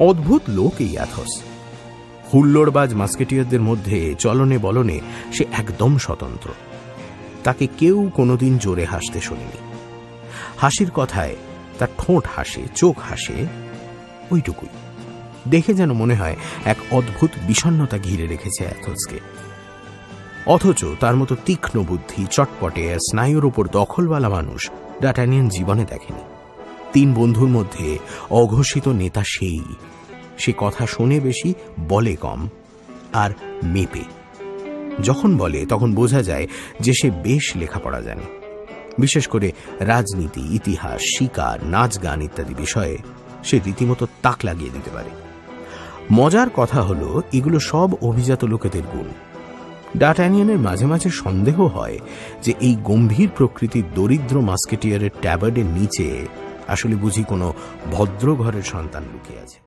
অদ্ভুত লোক এই অ্যাথস। হুল্লোড়বাজ মাস্কেটিয়ারদের মধ্যে চলনে বলনে সে একদম স্বতন্ত্র। তাকে কেউ কোনোদিন জোরে হাসতে শোনেনি। হাসির কথায় তার ঠোঁট হাসে, চোখ হাসে, ওইটুকুই। দেখে যেন মনে হয় এক অদ্ভুত বিষণ্ণতা ঘিরে রেখেছে অ্যাথসকে। অথচ তার মতো তীক্ষ্ণ বুদ্ধি, চটপটে আর স্নায়ুর ওপর দখলওয়ালা মানুষ ডার্টানিয়ান জীবনে দেখেনি। 3 বন্ধুর মধ্যে অঘোষিত নেতা সেই। সে কথা শোনে বেশি, বলে কম, আর মেপে। যখন বলে তখন বোঝা যায় যে সে বেশ লেখাপড়া জানে। বিশেষ করে রাজনীতি, ইতিহাস, শিকার, নাচ গান ইত্যাদি বিষয়ে সে রীতিমতো তাক লাগিয়ে দিতে পারে। মজার কথা হলো, এগুলো সব অভিজাত লোকেদের গুণ। ডার্টানিয়ানের মাঝে মাঝে সন্দেহ হয় যে এই গম্ভীর প্রকৃতির দরিদ্র মাস্কেটিয়ারের ট্যাবার্ডের নিচে আসলে বুঝি কোনো ভদ্র ঘরের সন্তান লুকিয়ে আছে।